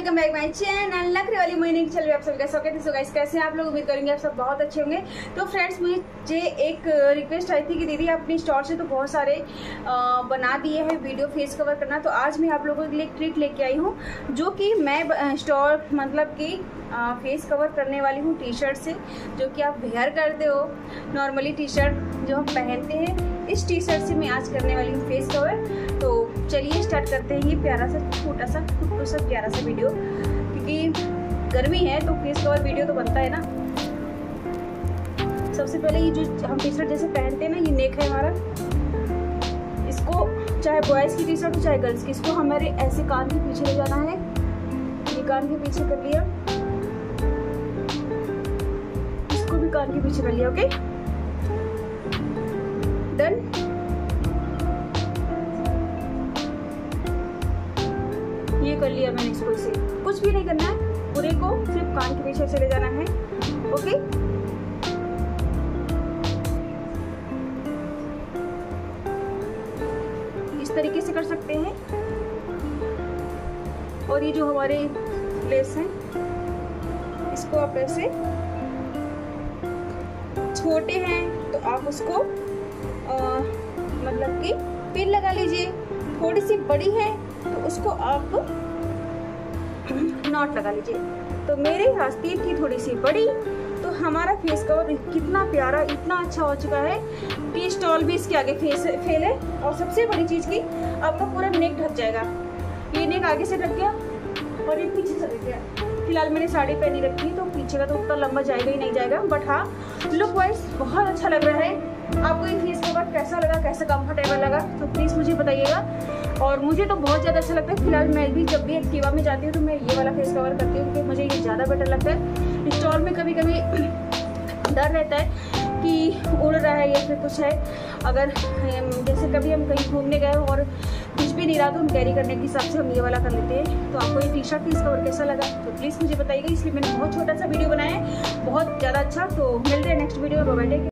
Welcome back my channel नखरे वाली मोहिनी की चैनल। आप सबका स्वागत है। सो गाइस कैसे हैं आप लोग? उम्मीद करेंगे आप सब बहुत अच्छे होंगे। तो फ्रेंड्स मुझे एक रिक्वेस्ट आई थी कि दीदी अपनी स्टोर से तो बहुत सारे बना दिए हैं वीडियो फेस कवर करना, तो आज मैं आप लोगों के लिए एक ट्रिक लेके आई हूँ जो कि मैं स्टोर मतलब कि फेस कवर करने वाली हूँ टी शर्ट से, जो कि आप वेयर करते हो नॉर्मली टी शर्ट जो हम पहनते हैं। इस टी शर्ट से मैं आज करने वाली हूँ फेस कवर। तो चलिए स्टार्ट करते हैं ये प्यारा सा छोटा सा कुट्टू सा प्यारा सा वीडियो, क्योंकि गर्मी है तो फेस कवर वीडियो तो बनता है ना। सबसे पहले ये जो हम टी शर्ट जैसे पहनते हैं ना, ये नेक है हमारा, इसको चाहे बॉयज़ की टी शर्ट हो चाहे गर्ल्स की, इसको हमारे ऐसे कान के पीछे ले जाना है। ये कान के पीछे कर लिया, इसको भी कान के पीछे कर लिया। Okay done. ये कर लिया मैंने इसको, इसे कुछ भी नहीं करना है, पूरे को सिर्फ कान के पीछे चले जाना है। ओके इस तरीके से कर सकते हैं। और ये जो हमारे लेस हैं इसको आप ऐसे, छोटे हैं तो आप उसको मतलब कि पिन लगा लीजिए, थोड़ी सी बड़ी है तो उसको आप नॉट लगा लीजिए। तो मेरे आस्तीन की थोड़ी सी बड़ी, तो हमारा फेस कवर कितना प्यारा इतना अच्छा हो चुका है कि स्टॉल भी इसके आगे फेल है। और सबसे बड़ी चीज़ की आपका पूरा नेक ढक जाएगा। ये नेक आगे से ढक गया और ये पीछे से ढक गया। फिलहाल मैंने साड़ी पहनी रखी है तो पीछे का तो उतना लंबा जाएगा ही नहीं जाएगा, बट हाँ लुक वाइज बहुत अच्छा लग रहा है। आपको ये फेस कवर कैसा लगा, कैसा कंफर्टेबल लगा, तो प्लीज़ मुझे बताइएगा। और मुझे तो बहुत ज़्यादा अच्छा लगता है। फिलहाल मैं भी जब भी एक्टिवा में जाती हूँ तो मैं ये वाला फेस कवर करती हूँ, क्योंकि मुझे ये ज़्यादा बेटर लगता है। स्टॉल में कभी कभी डर रहता है कि उड़ रहा है या फिर कुछ है, अगर जैसे कभी हम कहीं घूमने गए और कुछ भी नहीं रहा तो हम कैरी करने के हिसाब से हम ये वाला कर लेते हैं। तो आपको ये टी शर्ट फेस कवर कैसा लगा तो प्लीज़ मुझे बताइएगा। इसलिए मैंने बहुत छोटा सा वीडियो बनाया है, बहुत ज़्यादा अच्छा। तो मिलते हैं नेक्स्ट वीडियो में। Bye bye.